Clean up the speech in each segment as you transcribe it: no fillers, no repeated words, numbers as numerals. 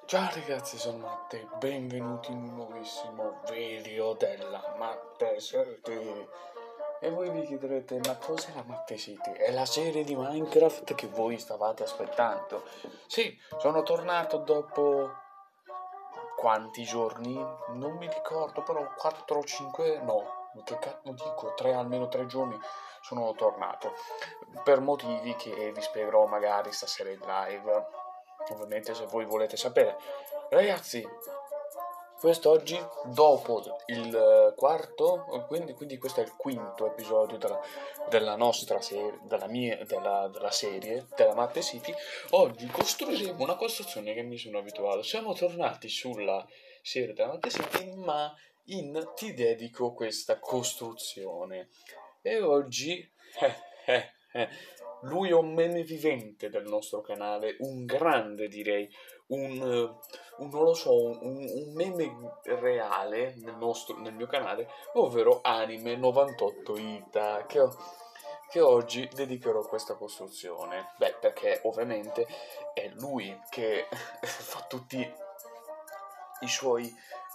Ciao ragazzi, sono Matte, benvenuti in un nuovissimo video della Matte City. E voi vi chiederete, ma cos'è la Matte City? È la serie di Minecraft che voi stavate aspettando. Sì, sono tornato dopo quanti giorni? Non mi ricordo, però 4 o 5, no, che cazzo dico, almeno 3 giorni sono tornato. Per motivi che vi spiegherò magari stasera in live. Ovviamente se voi volete sapere. Ragazzi, quest'oggi, dopo il quarto, quindi questo è il quinto episodio della nostra serie, della serie, della Matte City, oggi costruiremo una costruzione che mi sono abituato. Siamo tornati sulla serie della Matte City, ma in ti dedico questa costruzione. E oggi, lui è un meme vivente del nostro canale, un grande direi, non lo so, un meme reale nel mio canale, ovvero Anime 98 Ita, che oggi dedicherò a questa costruzione. Beh, perché ovviamente è lui che fa tutti i suoi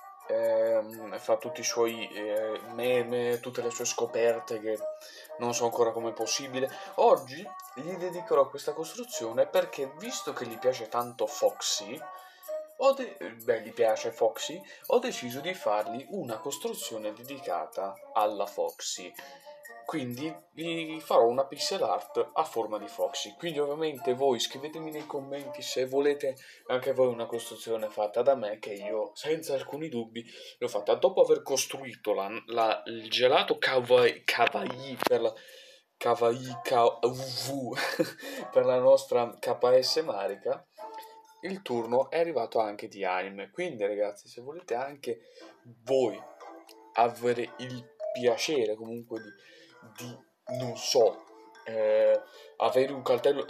meme, tutte le sue scoperte che non so ancora come è possibile. Oggi gli dedicherò questa costruzione perché, visto che gli piace tanto Foxy, gli piace Foxy, ho deciso di fargli una costruzione dedicata alla Foxy. Quindi vi farò una pixel art a forma di Foxy. Quindi ovviamente voi scrivetemi nei commenti se volete anche voi una costruzione fatta da me, che io senza alcuni dubbi l'ho fatta. Dopo aver costruito il gelato Kawaii per la Kawaii KV per la nostra KS Marica, il turno è arrivato anche di Anime. Quindi ragazzi, se volete anche voi avere il piacere comunque di non so, avere un caltello,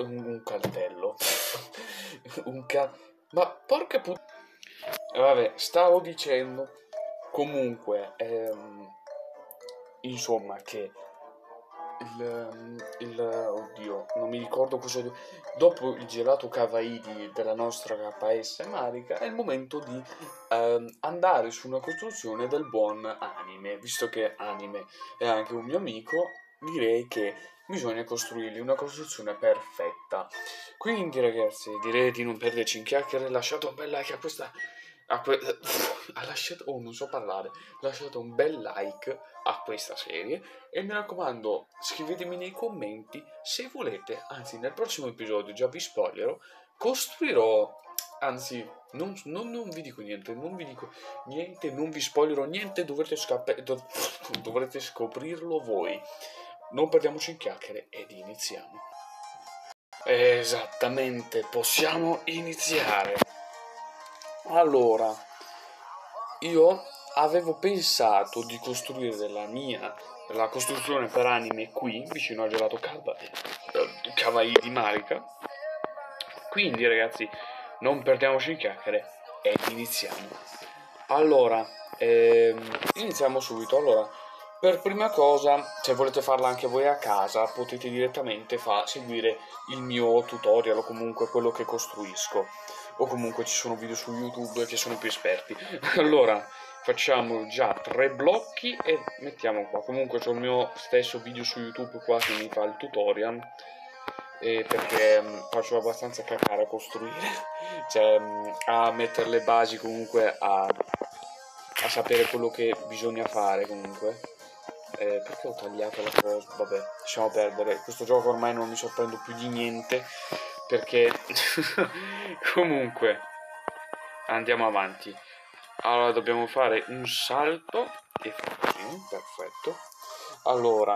ma porca vabbè, stavo dicendo comunque, insomma, che oddio, non mi ricordo cosa. Dopo il gelato Kawaii della nostra KS Marica, è il momento di andare su una costruzione del buon Anime. Visto che Anime è anche un mio amico, direi che bisogna costruirgli una costruzione perfetta. Quindi, ragazzi, direi di non perderci in chiacchiere. Lasciate un bel like a questa. Ha lasciato, non so parlare. Lasciate un bel like a questa serie. E mi raccomando, scrivetemi nei commenti se volete, anzi nel prossimo episodio, già vi spoilerò, costruirò, anzi non vi dico niente, non vi spoilerò niente, dovrete scoprirlo voi. Non perdiamoci in chiacchiere ed iniziamo. Esattamente, possiamo iniziare. Allora, io avevo pensato di costruire la costruzione per Anime qui, vicino al gelato Kawaii di Marica. Quindi ragazzi, non perdiamoci in chiacchiere e iniziamo. Allora, iniziamo subito. Allora, per prima cosa, se volete farla anche voi a casa, potete direttamente seguire il mio tutorial o comunque quello che costruisco. O comunque ci sono video su YouTube che sono più esperti. Allora, facciamo già 3 blocchi e mettiamo qua. Comunque c'è il mio stesso video su YouTube qua che mi fa il tutorial, perché faccio abbastanza cacare a costruire, cioè a mettere le basi, comunque a sapere quello che bisogna fare comunque. Perché ho tagliato la cosa? Vabbè, lasciamo perdere. Questo gioco ormai non mi sorprendo più di niente, perché comunque andiamo avanti. Allora dobbiamo fare un salto e perfetto. Allora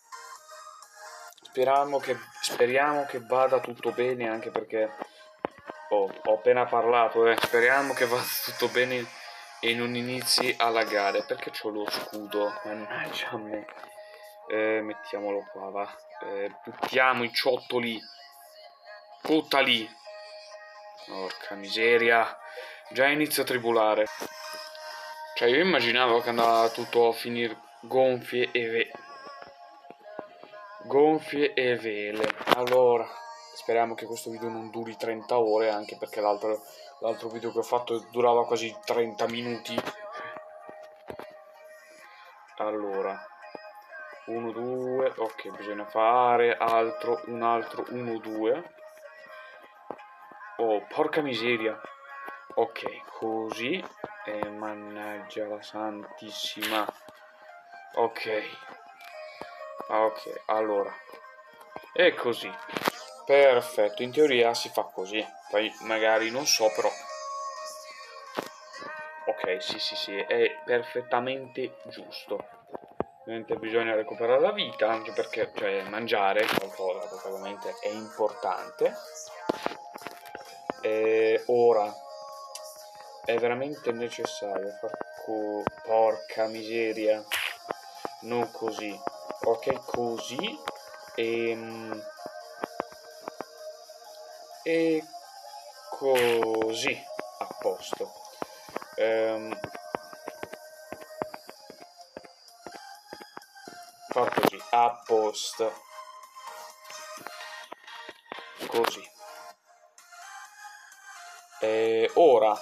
speriamo che vada tutto bene, anche perché ho appena parlato, speriamo che vada tutto bene e non inizi a lagare, perché c'ho lo scudo, mannaggia a me. Mettiamolo qua, va. Buttiamo i ciottoli. Butta lì. Porca miseria. Già inizio a tribulare. Cioè io immaginavo che andava tutto a finire gonfie e vele. Allora, speriamo che questo video non duri 30 ore, anche perché l'altro video che ho fatto durava quasi 30 minuti. Allora, 1, 2, ok, bisogna fare un altro 1, 2. Oh, porca miseria. Ok, così. Mannaggia la santissima. Ok. Ok, allora. E così. Perfetto, in teoria si fa così. Poi magari non so, però. Ok, sì, è perfettamente giusto. Ovviamente bisogna recuperare la vita, anche perché, cioè, mangiare qualcosa, perché ovviamente è importante. E ora è veramente necessario far porca miseria, non così. Ok, così e così, a posto. Fa così, a posto, così. Ora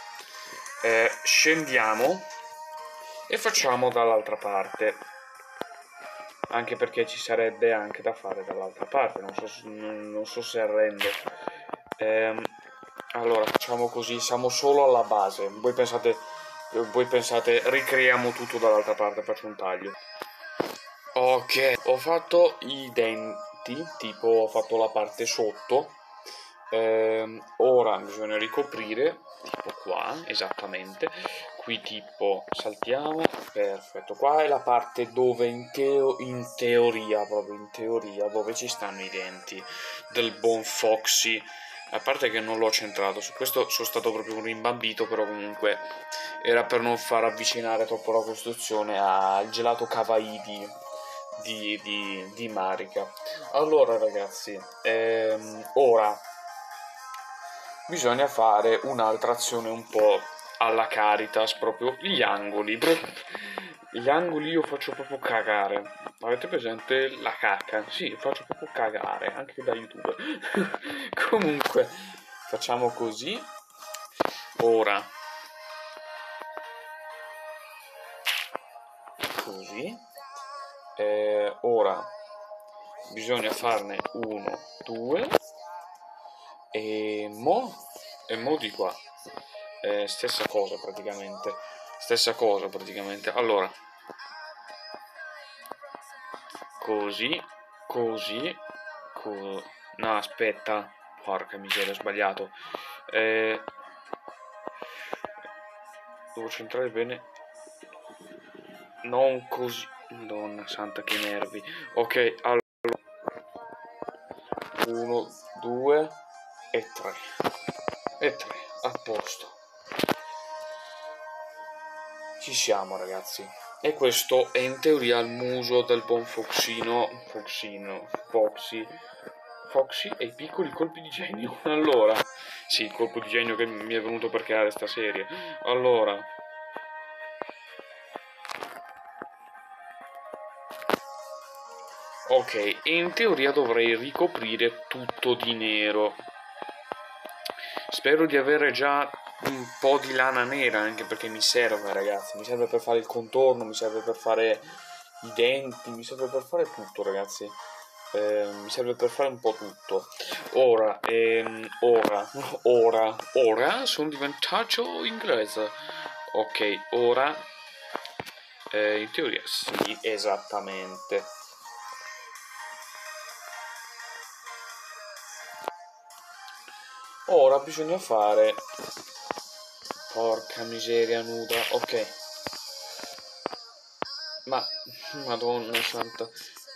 scendiamo e facciamo dall'altra parte, anche perché ci sarebbe anche da fare dall'altra parte, non so se arrendo. Allora facciamo così, siamo solo alla base. Voi pensate ricreiamo tutto dall'altra parte, faccio un taglio. Ok, ho fatto i denti, tipo ho fatto la parte sotto. Ora bisogna ricoprire, tipo qua, esattamente. Qui tipo saltiamo, perfetto. Qua è la parte dove in teoria, proprio in teoria, dove ci stanno i denti del buon Foxy. A parte che non l'ho centrato, su questo sono stato proprio un rimbambito, però comunque era per non far avvicinare troppo la costruzione al gelato Kawaii di Marika. Allora ragazzi, ora bisogna fare un'altra azione un po' alla Caritas, proprio gli angoli. Gli angoli io faccio proprio cagare. Avete presente la cacca? Sì, faccio proprio cagare, anche da YouTube. Comunque, facciamo così. Ora. Così. Ora bisogna farne 1, 2 e mo di qua. Stessa cosa praticamente. Allora, così, no, aspetta, porca miseria, ho sbagliato. Devo centrare bene, non così, madonna santa che nervi. Ok, allora 1, 2 e 3 a posto. Ci siamo ragazzi. E questo è in teoria il muso del buon Foxy e i piccoli colpi di genio. Allora, sì, il colpo di genio che mi è venuto per creare sta serie. Allora, ok, in teoria dovrei ricoprire tutto di nero. Spero di avere già un po' di lana nera, anche perché mi serve ragazzi, mi serve per fare il contorno, mi serve per fare i denti, mi serve per fare tutto ragazzi. Mi serve per fare un po' tutto. Ora sono diventato inglese. Ok, ora in teoria sì, esattamente. Ora bisogna fare, porca miseria nuda, ok, ma madonna santa,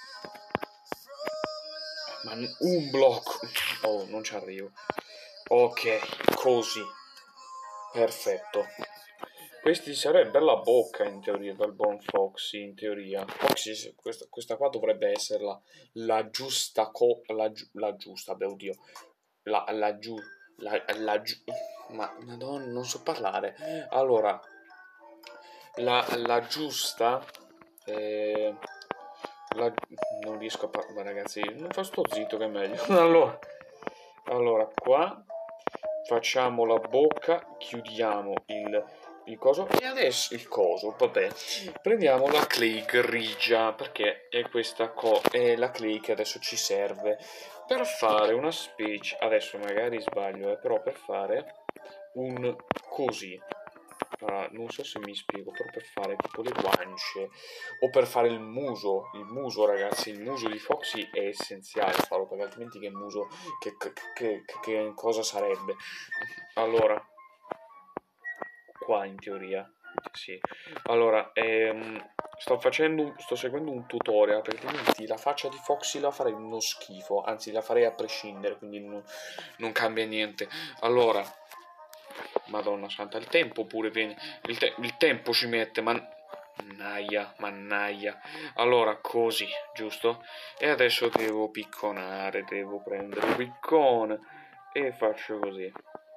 ma un blocco, oh non ci arrivo, ok, così, perfetto. Questi sarebbe la bocca in teoria del buon Foxy, in teoria. Foxy, questa qua dovrebbe essere la giusta la giusta, beh oddio, la giù, la giù, ma madonna, non so parlare. Allora, la giusta, la, non riesco a parlare ragazzi, non fa sto zitto che è meglio. Allora, Allora, qua facciamo la bocca, chiudiamo il coso e adesso il coso, vabbè, prendiamo la clay grigia perché è questa è la clay che adesso ci serve per fare una specie, adesso magari sbaglio, però per fare un così. Non so se mi spiego, però per fare tipo le guance o per fare il muso ragazzi, il muso di Foxy è essenziale farlo perché altrimenti che muso, che cosa sarebbe? Allora, qua in teoria, sì. Allora, sto seguendo un tutorial perché altrimenti la faccia di Foxy la farei uno schifo, anzi la farei a prescindere, quindi non cambia niente. Allora, Madonna santa, il tempo pure viene. Il tempo ci mette, mannaia. Allora, così, giusto? E adesso devo picconare, devo prendere un piccone e faccio così.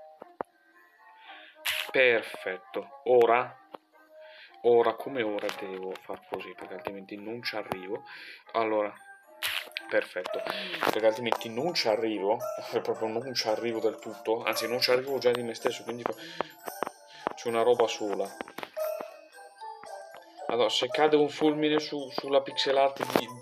Perfetto. Ora come ora devo far così, perché altrimenti non ci arrivo. Allora, perfetto, perché altrimenti non ci arrivo, proprio non ci arrivo del tutto, anzi non ci arrivo già di me stesso, quindi c'è una roba sola. Allora, se cade un fulmine sulla pixel art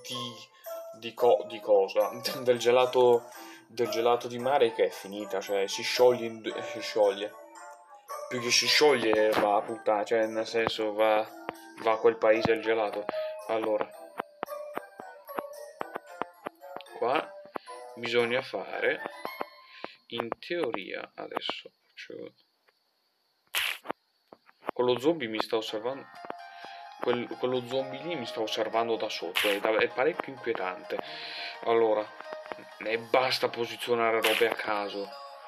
di cosa? Del gelato di mare che è finita, cioè si scioglie, più che si scioglie va a puttana, cioè nel senso va a quel paese il gelato. Allora, qua bisogna fare, in teoria, adesso faccio... Quello zombie mi sta osservando, quello zombie lì mi sta osservando da sotto, è parecchio inquietante. Allora, e basta posizionare robe a caso.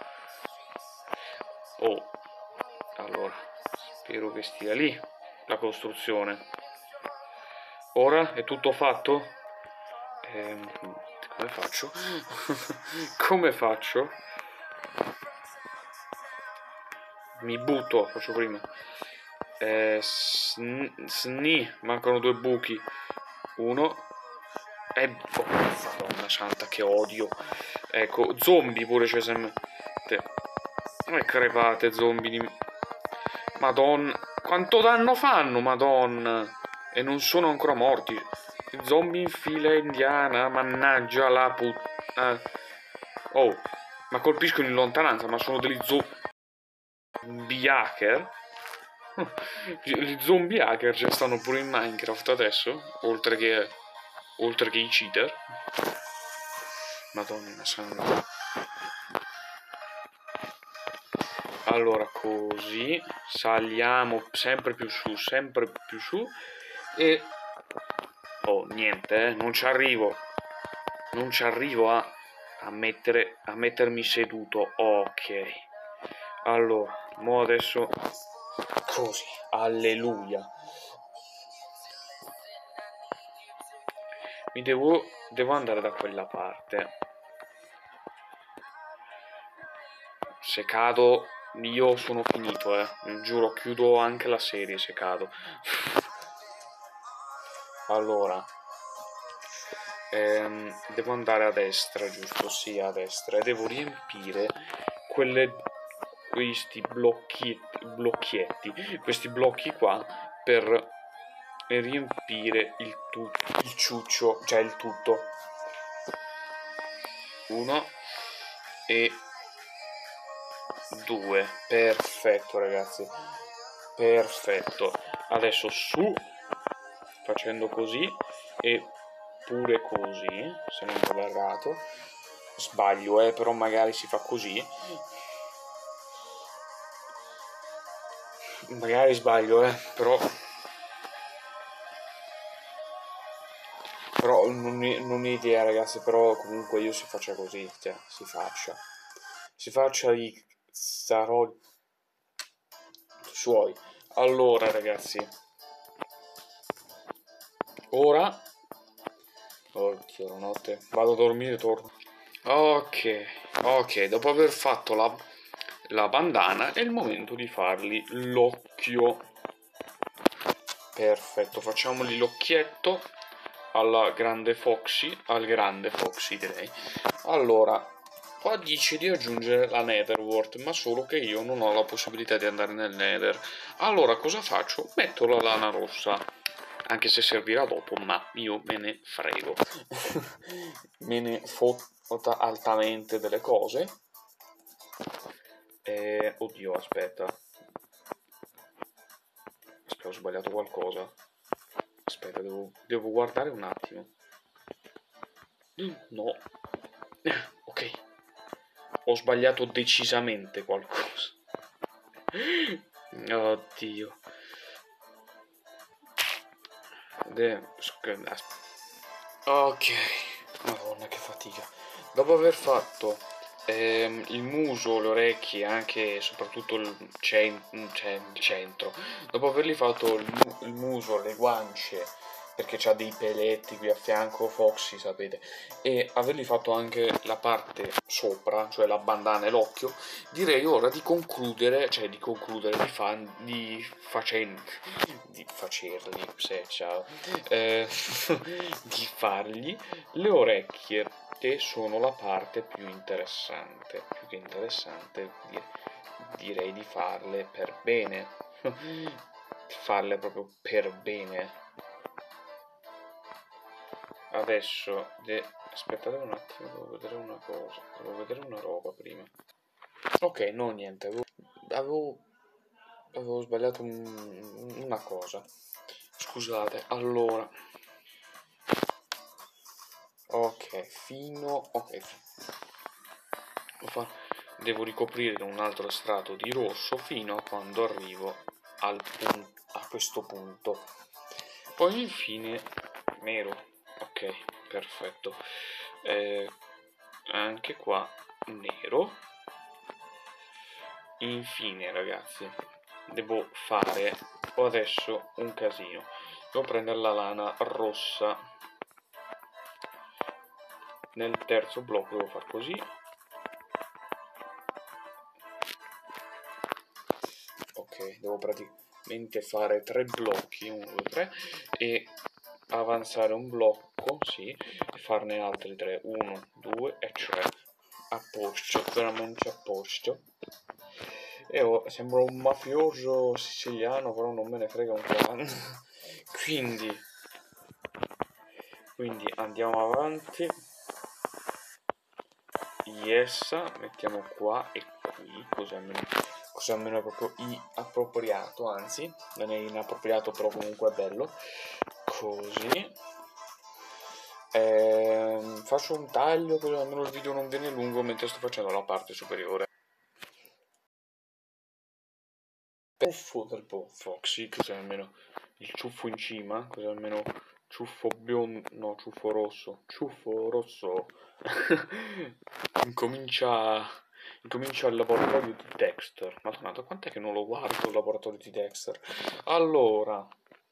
Oh, allora, spero che stia lì la costruzione. Ora è tutto fatto? Come faccio? Come faccio? Mi butto, faccio prima. Mancano 2 buchi. Uno. Oh, Madonna santa, che odio. Ecco, zombie pure c'è sempre. Come crepate, zombie. Madonna. Quanto danno fanno, Madonna. E non sono ancora morti. Zombie in fila indiana, mannaggia la puttana. Oh, ma colpiscono in lontananza, ma sono degli zombie hacker? Gli zombie hacker ci stanno pure in Minecraft adesso, oltre che i cheater. Madonna santa. Allora, così saliamo sempre più su e oh, niente, non ci arrivo a mettermi seduto. Ok, allora mo adesso così, alleluia. Devo andare da quella parte. Se cado io sono finito, giuro, chiudo anche la serie se cado. Allora, devo andare a destra, giusto? Sì, a destra. E devo riempire questi blocchietti, questi blocchi qua per riempire il ciuccio, cioè il tutto. 1 e 2. Perfetto, ragazzi. Perfetto. Adesso su, facendo così e pure così, se non ho errato. Sbaglio, però magari si fa così. Magari sbaglio, però non ho idea, ragazzi, però comunque io si faccia così, cioè, si faccia i zaroli suoi. Allora, ragazzi, ora, oddio, la notte, vado a dormire e torno. Ok, dopo aver fatto la bandana è il momento di fargli l'occhio. Perfetto, facciamogli l'occhietto al grande Foxy direi. Allora, Qua dice di aggiungere la Netherworld, ma solo che io non ho la possibilità di andare nel Nether. Allora cosa faccio? Metto la lana rossa, anche se servirà dopo, ma io me ne frego. Me ne fotta altamente delle cose. Oddio, aspetta, ho sbagliato qualcosa. Aspetta, devo guardare un attimo. No. Ok. Ho sbagliato decisamente qualcosa. Oddio. Ok. Madonna, che fatica. Dopo aver fatto il muso, le orecchie e anche soprattutto il centro, dopo avergli fatto il muso, le guance, perché c'ha dei peletti qui a fianco, Foxy, sapete, e avergli fatto anche la parte sopra, cioè la bandana e l'occhio, direi ora di concludere, di facerli, se ciao, di fargli le orecchie, che sono la parte più interessante, più che interessante, direi di farle per bene, farle proprio per bene. Adesso, aspettate un attimo, devo vedere una cosa, devo vedere una roba prima. Ok, no, niente, avevo sbagliato una cosa. Scusate, allora. Ok, devo ricoprire un altro strato di rosso fino a quando arrivo a questo punto. Poi infine nero. Ok, perfetto. Anche qua nero. Infine, ragazzi, devo fare adesso un casino. Devo prendere la lana rossa. Nel terzo blocco devo fare così. Ok, devo praticamente fare 3 blocchi, 1, 2, 3, e avanzare un blocco, sì, e farne altri 3, 1, 2 e 3. A posto, veramente a posto. E sembro un mafioso siciliano, però non me ne frega un cazzo. quindi andiamo avanti. Yes, mettiamo qua e qui, così almeno è proprio appropriato, anzi non è inappropriato, però comunque è bello. Così faccio un taglio, così almeno il video non viene lungo mentre sto facendo la parte superiore. Ciuffo del Foxy, così almeno il ciuffo in cima, così almeno ciuffo biondo, no, ciuffo rosso. incomincia il laboratorio di Dexter. Madonna, da quant'è che non lo guardo il laboratorio di Dexter? Allora,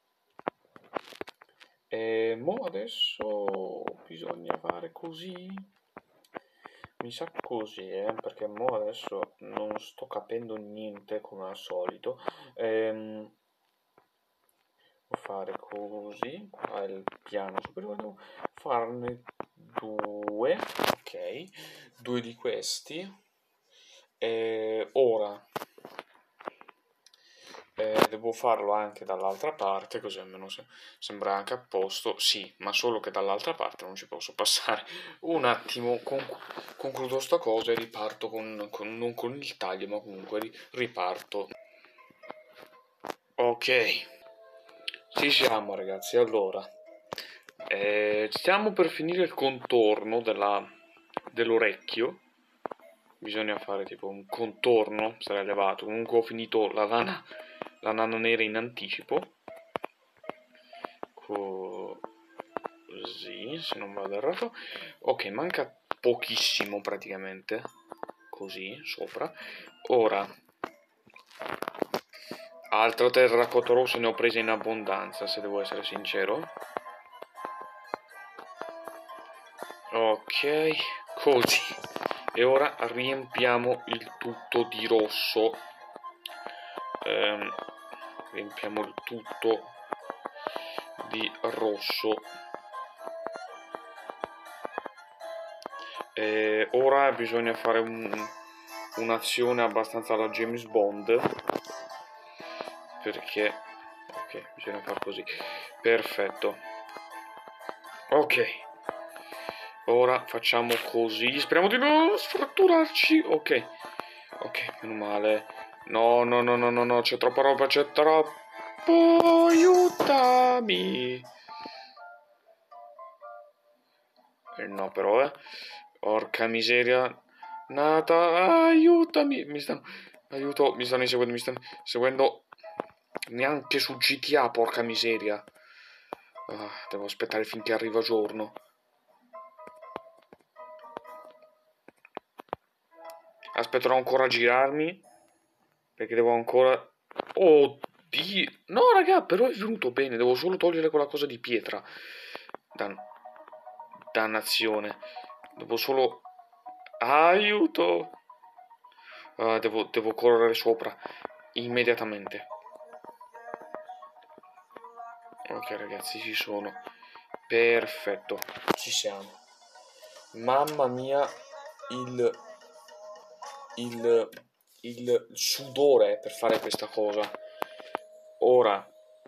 mo adesso bisogna fare così. Mi sa così, perché mo adesso non sto capendo niente come al solito. Devo fare così, qua è il piano superiore, devo farne 2, ok, 2 di questi. Ora devo farlo anche dall'altra parte, così almeno sembra anche a posto. Sì, ma solo che dall'altra parte non ci posso passare. Un attimo, concludo sta cosa e riparto non con il taglio, ma comunque riparto. Ok, ci siamo ragazzi. Allora, stiamo per finire il contorno dell'orecchio. Bisogna fare tipo un contorno, sarà elevato. Comunque ho finito la nana nera in anticipo. Così, se non vado errato. Ok, manca pochissimo praticamente. Così, sopra. Ora, altro terracotta rosso ne ho prese in abbondanza, se devo essere sincero. Ok, così. E ora riempiamo il tutto di rosso. Riempiamo il tutto di rosso. Ora bisogna fare un'azione abbastanza alla James Bond, perché ok, bisogna fare così. Perfetto. Ok, ora facciamo così, speriamo di non sfratturarci. Ok, meno male. No, c'è troppa roba, c'è troppo. Aiutami. No, però, Porca miseria. Nata, aiutami. Aiuto, mi stanno inseguendo, mi stanno seguendo. Neanche su GTA, porca miseria. Devo aspettare finché arriva giorno. Aspetterò ancora a girarmi. Perché devo ancora... Oddio. No, raga, però è venuto bene. Devo solo togliere quella cosa di pietra. Dannazione. Devo solo... Aiuto. Devo correre sopra. Immediatamente. Ok, ragazzi, ci sono. Perfetto. Ci siamo. Mamma mia. Il sudore per fare questa cosa. Ora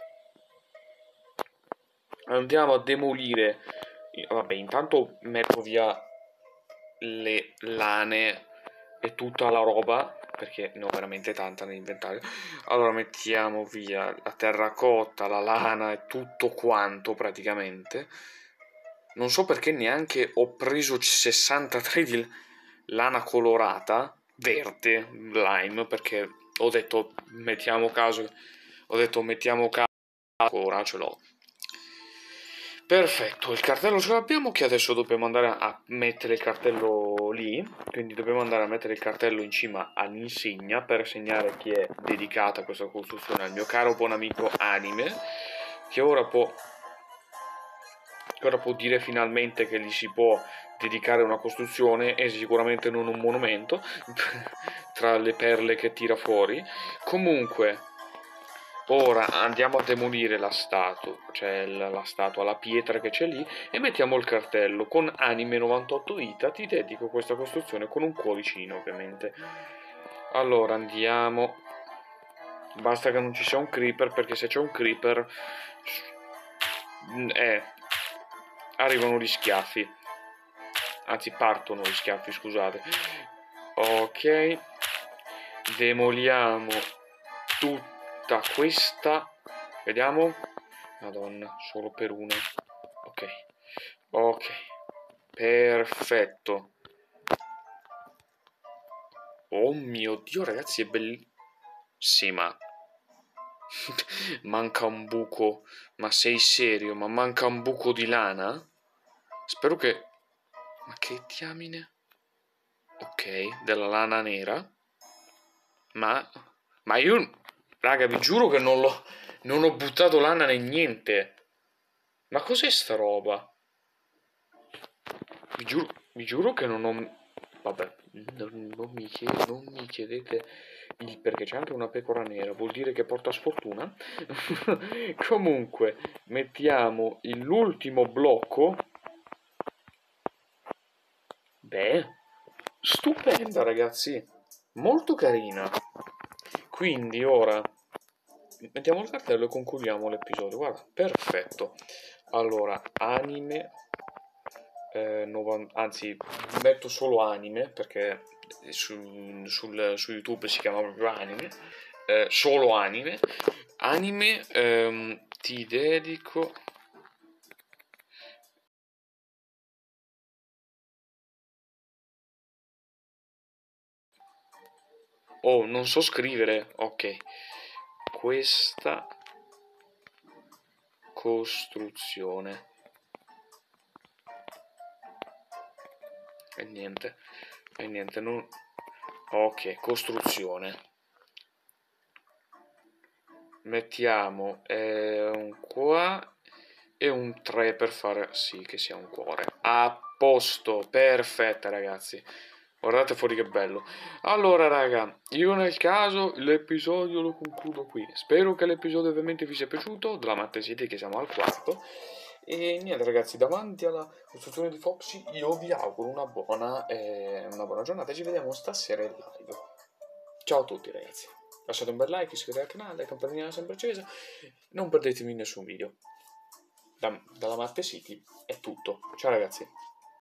andiamo a demolire. Vabbè, intanto metto via le lane e tutta la roba, perché ne ho veramente tanta nell'inventario. Allora mettiamo via la terracotta, la lana e tutto quanto praticamente. Non so perché neanche ho preso 63 di lana colorata verde lime, perché ho detto mettiamo caso ora ce l'ho. Perfetto, il cartello ce l'abbiamo, che adesso dobbiamo andare a mettere il cartello lì, quindi dobbiamo andare a mettere il cartello in cima all'insegna per segnare chi è dedicata a questa costruzione, al mio caro buon amico Anime, che ora può dire finalmente che gli si può dedicare una costruzione e sicuramente non un monumento tra le perle che tira fuori. Comunque ora andiamo a demolire la statua, cioè la statua, la pietra che c'è lì, e mettiamo il cartello con Anime 98 Ita, ti dedico questa costruzione, con un cuoricino ovviamente. Allora andiamo, basta che non ci sia un creeper, perché se c'è un creeper arrivano gli schiaffi, anzi partono gli schiaffi, scusate. Ok, demoliamo tutta questa, vediamo, madonna, solo per una. Ok, perfetto. Oh mio Dio, ragazzi, è bellissima. Manca un buco. Ma sei serio? Ma manca un buco di lana? Spero che... Ma che diamine? Ok, della lana nera. Ma io... Raga, vi giuro che non ho buttato lana né niente. Ma cos'è sta roba? Vi giuro che non ho... Vabbè, non mi chiedete il perché. C'è anche una pecora nera, vuol dire che porta sfortuna. Comunque, mettiamo l'ultimo blocco. Beh, stupenda, ragazzi. Molto carina. Quindi ora mettiamo il cartello e concludiamo l'episodio. Guarda, perfetto. Allora, anime... anzi, metto solo anime, perché su YouTube si chiama proprio anime. Solo anime. Anime, ti dedico... Oh, non so scrivere. Ok. Questa costruzione. E niente, non... Ok, costruzione. Mettiamo un qua e un 3 per fare sì che sia un cuore. A posto, perfetta ragazzi. Guardate fuori che bello. Allora raga, io nel caso l'episodio lo concludo qui. Spero che l'episodio ovviamente vi sia piaciuto. Della Matte City, che siamo al quarto. E niente ragazzi, davanti alla costruzione di Foxy io vi auguro una buona giornata e ci vediamo stasera in live. Ciao a tutti ragazzi, lasciate un bel like, iscrivetevi al canale, la campanellina sempre accesa, non perdetevi nessun video. Dalla Matte City è tutto, ciao ragazzi.